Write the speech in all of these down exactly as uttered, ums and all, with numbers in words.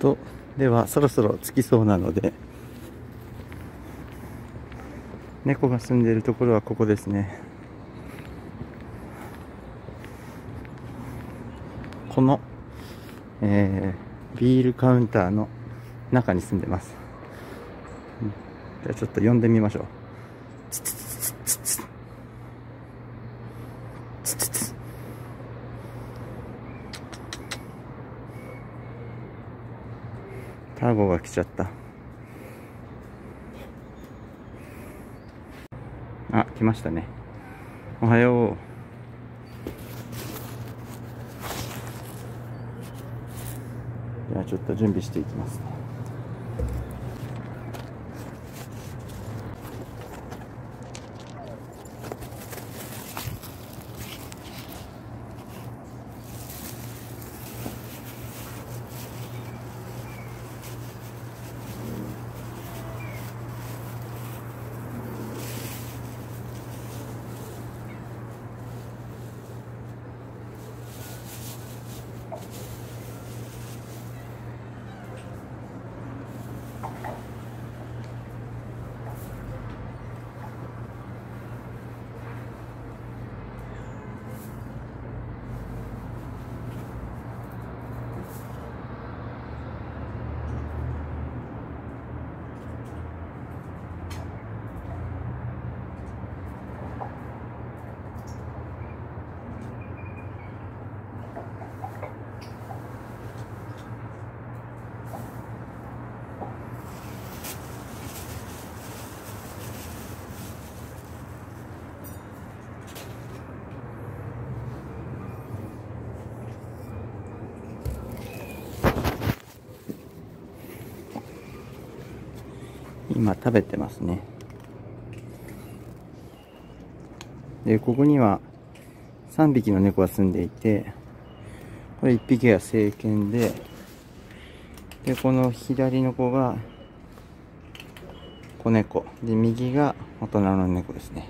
と、ではそろそろ着きそうなので、猫が住んでいるところはここですね。この、えー、ビールカウンターの中に住んでます。うん、じゃあちょっと呼んでみましょう。つつつつつつつつつ。ターゴが来ちゃった。あ、来ましたね。おはよう。じゃあちょっと準備していきますね。今食べてますね。で、ここにはさんびきの猫が住んでいて、これいっぴきが成犬で、で、この左の子が子猫で、右が大人の猫ですね。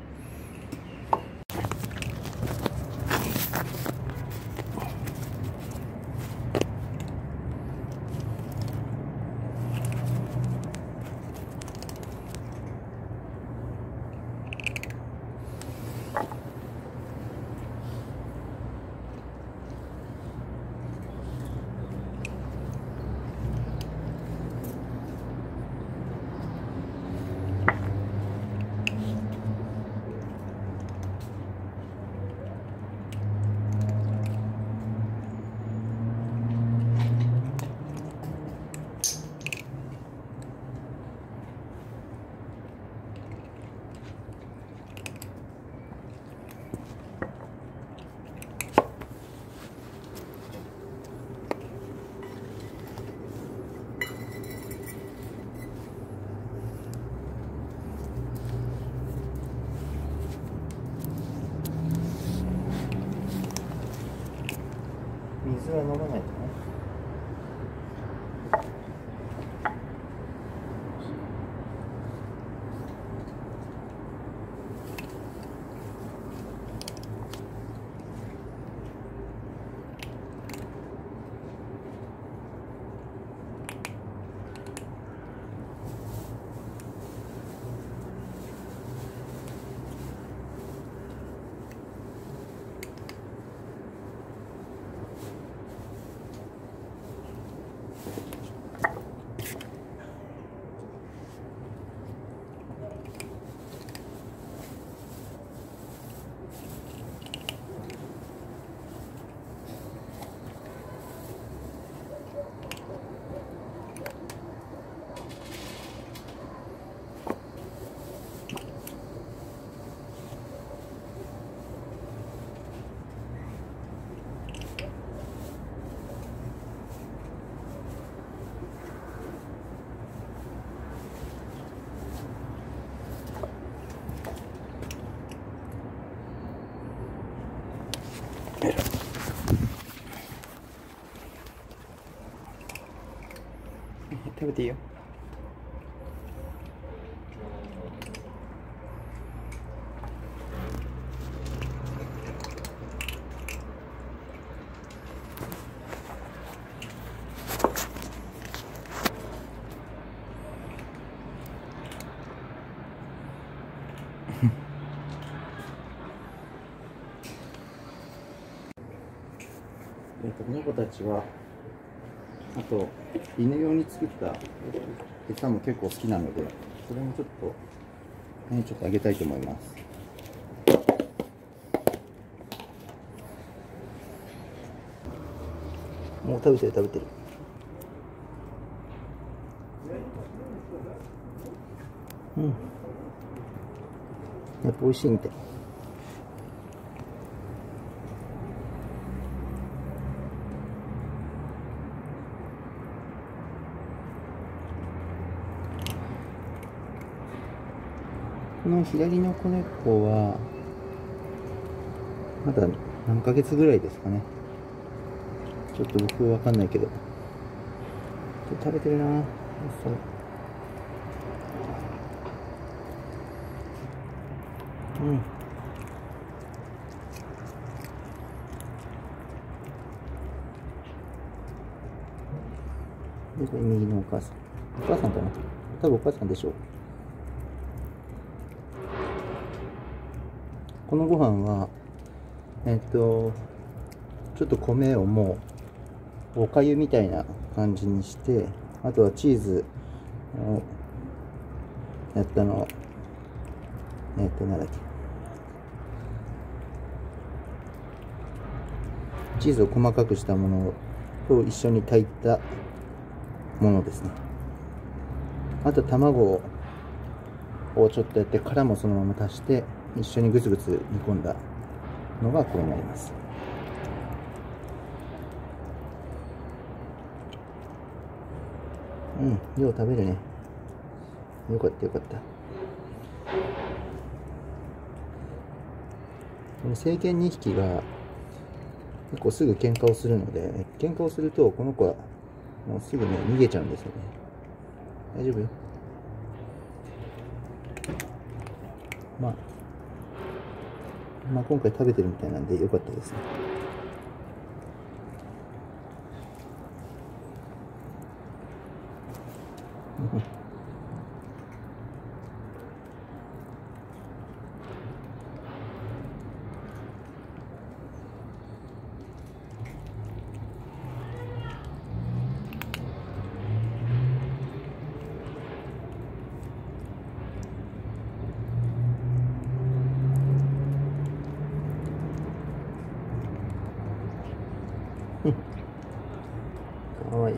水は飲まないとね。食べていいよ。 この子たちはあと犬用に作った餌も結構好きなので、それもちょっとねちょっとあげたいと思います。もう食べてる食べてる。うん。やっぱ美味しいみたい。この左の子猫はまだ何ヶ月ぐらいですかね。ちょっと僕わかんないけど、食べてるな。そう。うん。で、これ右のお母さん。お母さんかな。多分お母さんでしょう。このご飯は、えっと、ちょっと米をもう、おかゆみたいな感じにして、あとはチーズをやったのを、えっと、なんだっけ。チーズを細かくしたものと一緒に炊いたものですね。あと卵をちょっとやって殻もそのまま足して一緒にぐつぐつ煮込んだのがこうなります。うん、よう食べるね。よかったよかった。この成犬にひきが結構すぐ喧嘩をするので、喧嘩をするとこの子はもうすぐね逃げちゃうんですよね。大丈夫よ。まあ、まあ今回食べてるみたいなんでよかったですね。かわいい。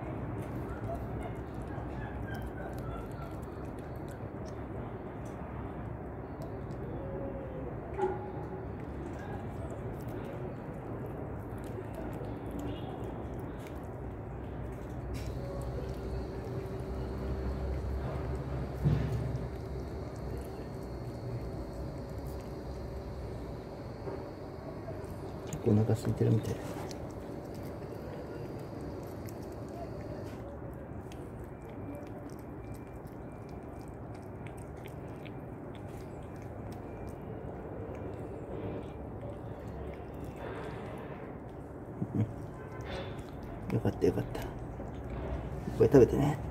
結構お腹空いてるみたい。よかったよかった。これ食べてね。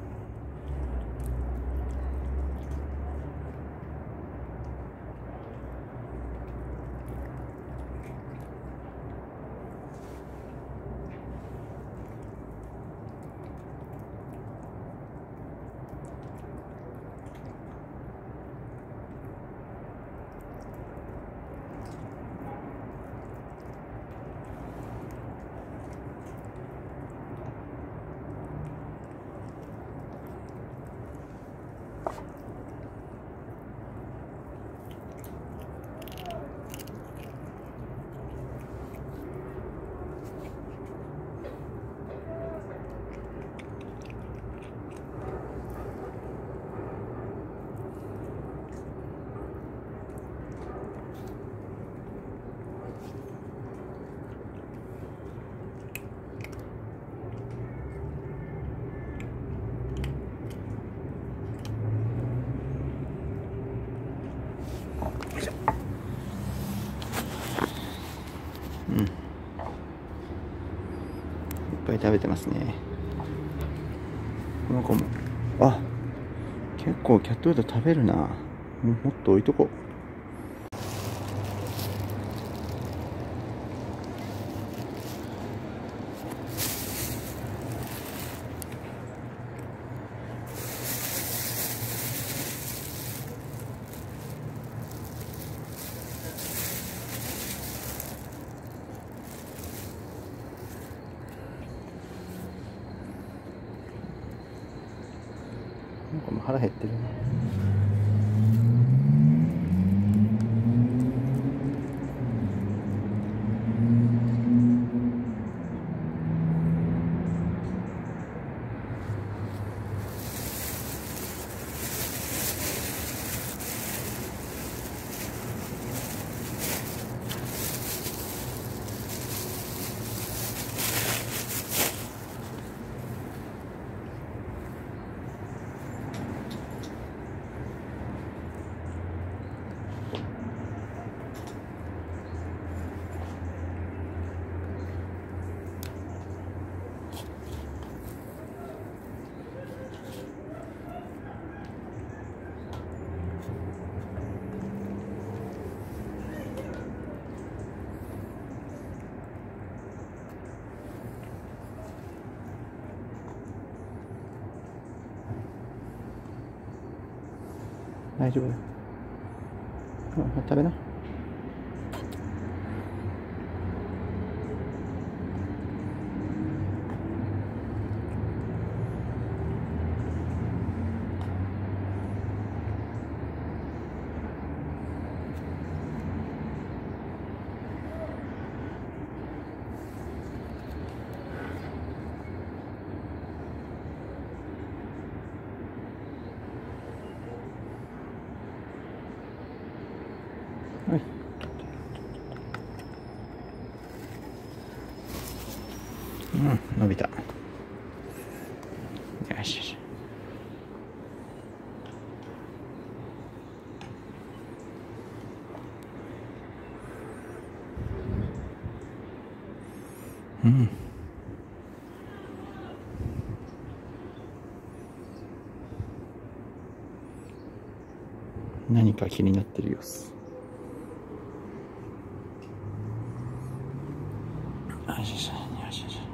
うん、いっぱい食べてますね。この子も、あ、結構キャットフード食べるな。もっと置いとこう。 なんかもう腹減ってるな。大丈夫だ。うん、食べな。はい。うん、伸びた。よしよし。うん。何か気になってる様子。よしよしよしよし。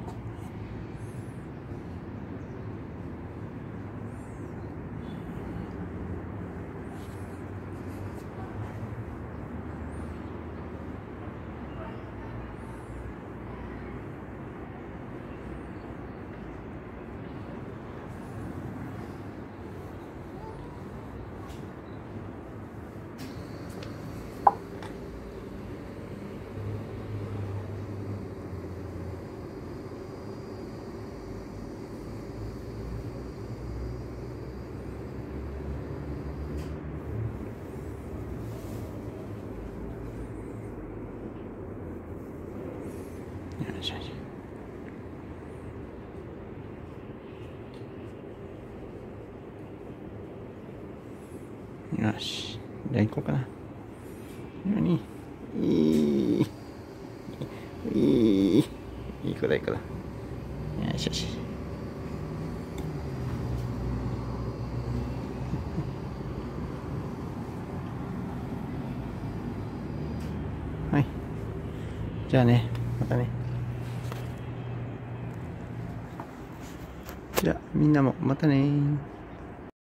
よしよし。よし。じゃあ行こうかな。何いい。いい。いい子だ、いい子だ。よしよし。はい。じゃあね、またね。じゃあみんなもまたねー。